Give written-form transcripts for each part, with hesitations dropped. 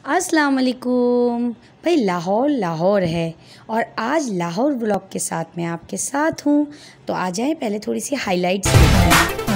अस्सलाम वालेकुम भाई। लाहौर लाहौर है और आज लाहौर व्लॉग के साथ मैं आपके साथ हूँ। तो आ जाएं, पहले थोड़ी सी हाइलाइट्स देखते हैं।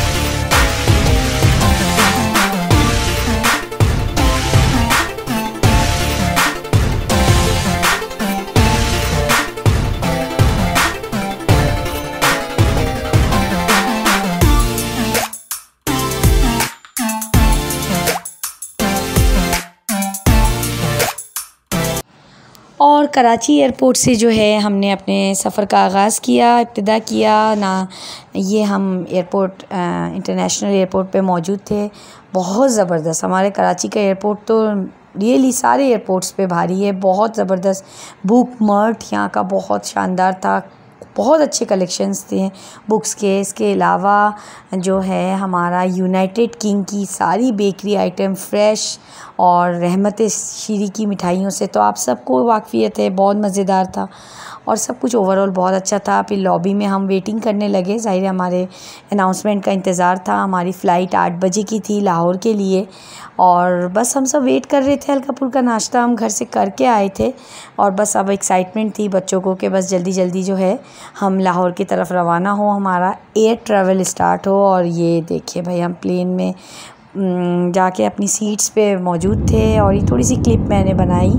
और कराची एयरपोर्ट से जो है हमने अपने सफ़र का आगाज़ किया, इब्तिदा किया ना। ये हम एयरपोर्ट इंटरनेशनल एयरपोर्ट पे मौजूद थे। बहुत ज़बरदस्त हमारे कराची का एयरपोर्ट तो रियली सारे एयरपोर्ट्स पे भारी है। बहुत ज़बरदस्त बुक मर्ट यहाँ का बहुत शानदार था। बहुत अच्छे कलेक्शंस थे बुक्स के। इसके अलावा जो है हमारा यूनाइटेड किंग की सारी बेकरी आइटम फ्रेश और रहमत शीरी की मिठाइयों से तो आप सबको वाक़फ़ियत है। बहुत मज़ेदार था और सब कुछ ओवरऑल बहुत अच्छा था। फिर लॉबी में हम वेटिंग करने लगे। ज़ाहिर है हमारे अनाउंसमेंट का इंतज़ार था। हमारी फ़्लाइट 8 बजे की थी लाहौर के लिए और बस हम सब वेट कर रहे थे। हल्का फुल्का नाश्ता हम घर से करके आए थे और बस अब एक्साइटमेंट थी बच्चों को कि बस जल्दी जल्दी जो है हम लाहौर की तरफ रवाना हो, हमारा एयर ट्रैवल स्टार्ट हो। और ये देखिए भाई, हम प्लेन में जाके अपनी सीट्स पे मौजूद थे और ये थोड़ी सी क्लिप मैंने बनाई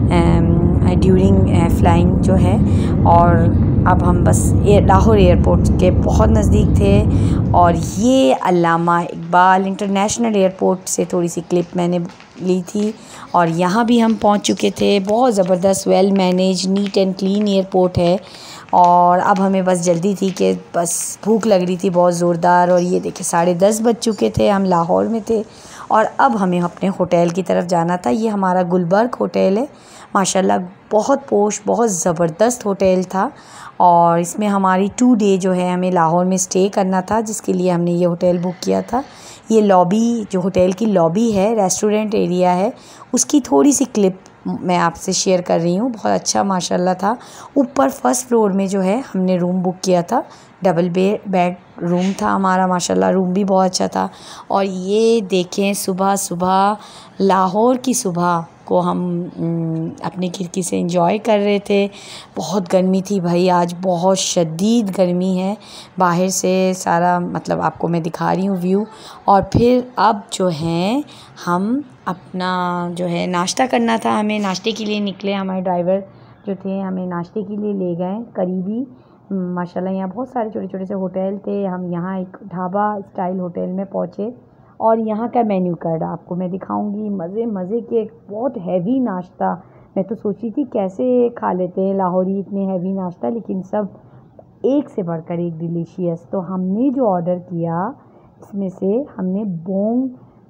ड्यूरिंग फ्लाइंग जो है। और अब हम बस लाहौर एयरपोर्ट के बहुत नज़दीक थे और ये अल्लामा इकबाल इंटरनेशनल एयरपोर्ट से थोड़ी सी क्लिप मैंने ली थी और यहाँ भी हम पहुँच चुके थे। बहुत ज़बरदस्त well manage neat and clean airport है। और अब हमें बस जल्दी थी कि बस भूख लग रही थी बहुत ज़ोरदार। और ये देखिए 10:30 बज चुके थे, हम लाहौर में थे और अब हमें अपने होटल की तरफ जाना था। ये हमारा गुलबर्ग होटल है। माशाल्लाह बहुत पोश, बहुत ज़बरदस्त होटल था और इसमें हमारी 2 डे जो है हमें लाहौर में स्टे करना था, जिसके लिए हमने ये होटल बुक किया था। ये लॉबी जो होटल की लॉबी है, रेस्टोरेंट एरिया है, उसकी थोड़ी सी क्लिप मैं आपसे शेयर कर रही हूँ। बहुत अच्छा माशाल्लाह था। ऊपर फर्स्ट फ्लोर में जो है हमने रूम बुक किया था। डबल बेड रूम था हमारा। माशाल्लाह रूम भी बहुत अच्छा था। और ये देखें, सुबह सुबह लाहौर की सुबह को हम अपनी खिड़की से एंजॉय कर रहे थे। बहुत गर्मी थी भाई, आज बहुत शदीद गर्मी है। बाहर से सारा मतलब आपको मैं दिखा रही हूँ व्यू। और फिर अब जो है हम अपना जो है नाश्ता करना था। हमें नाश्ते के लिए निकले। हमारे ड्राइवर जो थे हमें नाश्ते के लिए ले गए करीबी। माशाल्लाह यहाँ बहुत सारे छोटे छोटे से होटल थे। हम यहाँ एक ढाबा स्टाइल होटल में पहुँचे और यहाँ का मेन्यू कार्ड आपको मैं दिखाऊंगी। मज़े मज़े के बहुत हैवी नाश्ता। मैं तो सोची थी कैसे खा लेते हैं लाहौरी इतने हैवी नाश्ता, लेकिन सब एक से बढ़कर एक डिलीशियस। तो हमने जो ऑर्डर किया इसमें से हमने बोंग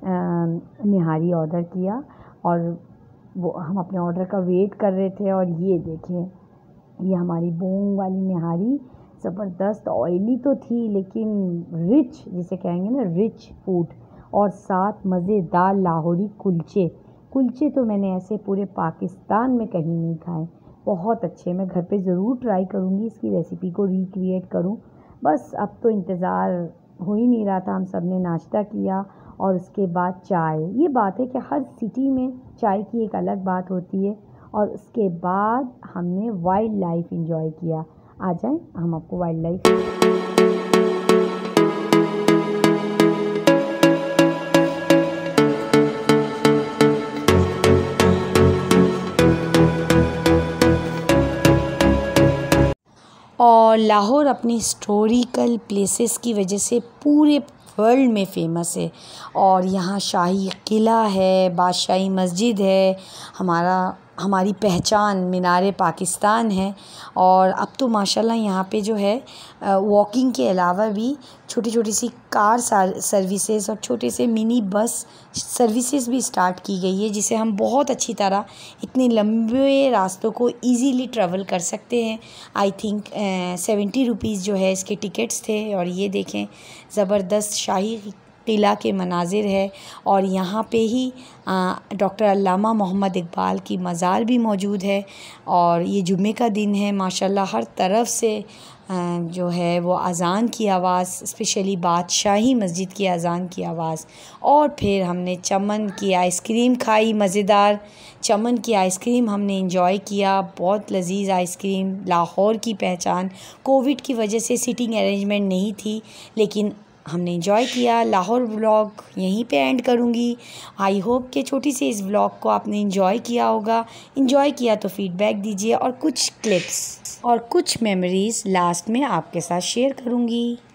निहारी ऑर्डर किया और वो हम अपने ऑर्डर का वेट कर रहे थे। और ये देखिए, ये हमारी बोंग वाली निहारी ज़बरदस्त ऑयली तो थी लेकिन रिच, जिसे कहेंगे ना रिच फूड। और साथ मज़ेदार लाहौरी कुलचे तो मैंने ऐसे पूरे पाकिस्तान में कहीं नहीं खाए। बहुत अच्छे। मैं घर पे ज़रूर ट्राई करूँगी, इसकी रेसिपी को रिक्रिएट करूँ। बस अब तो इंतज़ार हो ही नहीं रहा था। हम सब ने नाश्ता किया और उसके बाद चाय। ये बात है कि हर सिटी में चाय की एक अलग बात होती है। और उसके बाद हमने वाइल्ड लाइफ एंजॉय किया। आ जाएं, हम आपको वाइल्ड लाइफ और लाहौर अपनी हिस्टोरिकल प्लेसेस की वजह से पूरे वर्ल्ड में फ़ेमस है। और यहाँ शाही किला है, बादशाही मस्जिद है, हमारी पहचान मीनार पाकिस्तान है। और अब तो माशाल्लाह यहाँ पे जो है वॉकिंग के अलावा भी छोटी छोटी सी कार सर्विसेज और छोटे से मिनी बस सर्विसेज भी स्टार्ट की गई है, जिसे हम बहुत अच्छी तरह इतने लंबे रास्तों को इजीली ट्रैवल कर सकते हैं। आई थिंक 70 रुपीज़ जो है इसके टिकट्स थे। और ये देखें, ज़बरदस्त शाही किला के मनाजिर है। और यहाँ पे ही डॉक्टर अल्लामा मोहम्मद इकबाल की मज़ार भी मौजूद है। और ये जुम्मे का दिन है, माशाल्लाह हर तरफ से जो है वो अज़ान की आवाज़, स्पेशली बादशाही मस्जिद की अज़ान की आवाज़। और फिर हमने चमन की आइसक्रीम खाई, मज़ेदार चमन की आइसक्रीम हमने इंजॉय किया, बहुत लजीज़ आइसक्रीम, लाहौर की पहचान। कोविड की वजह से सीटिंग अरेंजमेंट नहीं थी, लेकिन हमने इंजॉय किया। लाहौर व्लॉग यहीं पे एंड करूँगी। आई होप कि छोटी सी इस व्लॉग को आपने इंजॉय किया होगा। इंजॉय किया तो फीडबैक दीजिए और कुछ क्लिप्स और कुछ मेमोरीज़ लास्ट में आपके साथ शेयर करूँगी।